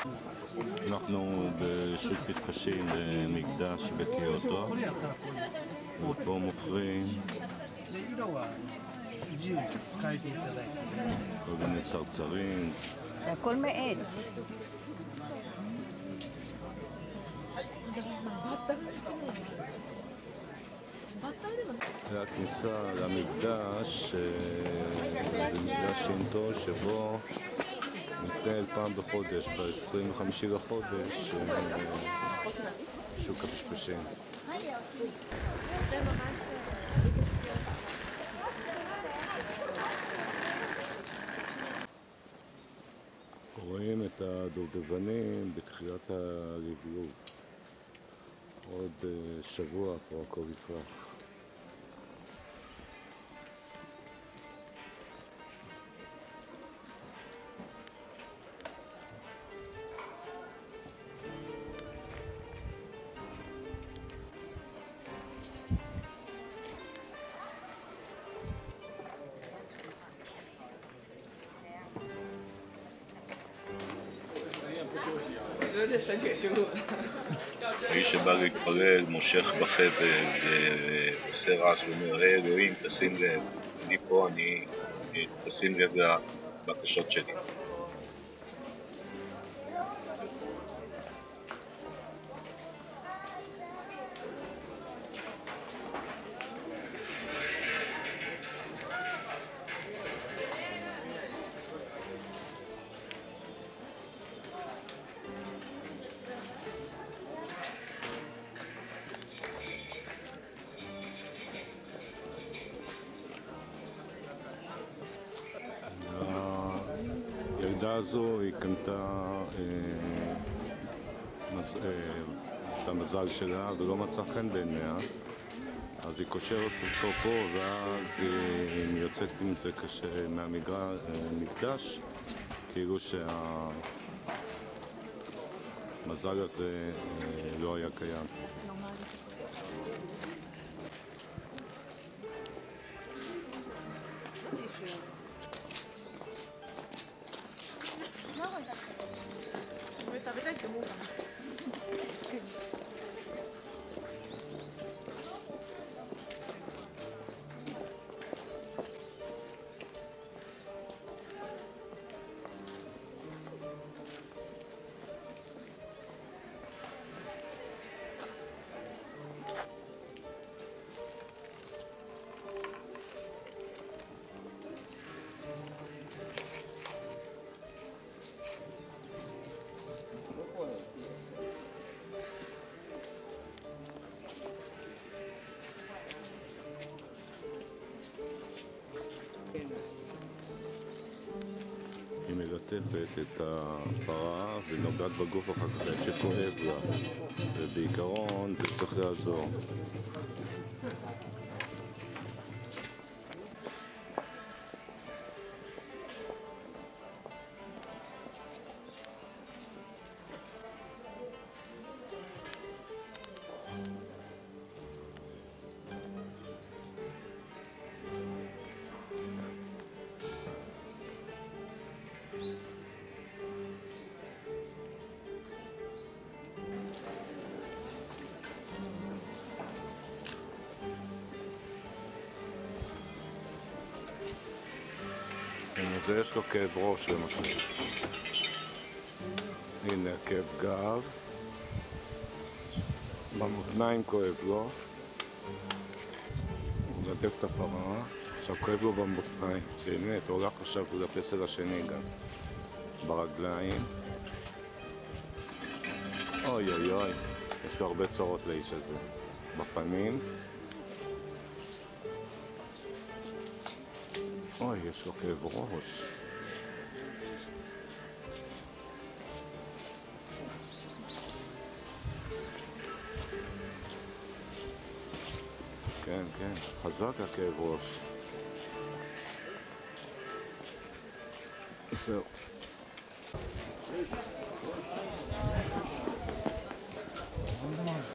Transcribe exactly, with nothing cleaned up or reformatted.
אנחנו בשוק פתחשים במקדש בקיוטו, ופה מוכרים כל מיני צרצרים. הכל מעץ. זה הכניסה למקדש, זה מקדש שינטו שבו מתנהל פעם בחודש, ב-עשרים וחמישי לחודש, שוק הפשפשים. רואים את הדובדבנים בתחילת הלבלוב. עוד שבוע פה הכל יפרח. האיש שבא להתפלל מושך בחבל ועושה רעש ואומר, היי אלוהים, תשים לב, אני פה, אני, תשים לב לבקשות שלי. הילדה הזו היא קנתה אה, מס, אה, את המזל שלה ולא מצא חן בעיניה, אז היא קושרת אותו פה ואז היא יוצאת עם זה קשה מהמקדש, כאילו שהמזל הזה אה, לא היה קיים. היא מלטפת את הפרה ונוגעת בגוף אחר כך שכואב לה, ובעיקרון זה צריך לעזור. אז יש לו כאב ראש למשל. הנה כאב גב, במותניים כואב לו, הוא מלטף את הפרה, עכשיו כואב לו במותניים, באמת, הוא הולך עכשיו לפסל השני גם, ברגליים. אוי אוי אוי, יש לו הרבה צרות לאיש הזה, בפנים. אוי, יש לו כאב ראש. כן, כן, חזק הכאב ראש. זהו.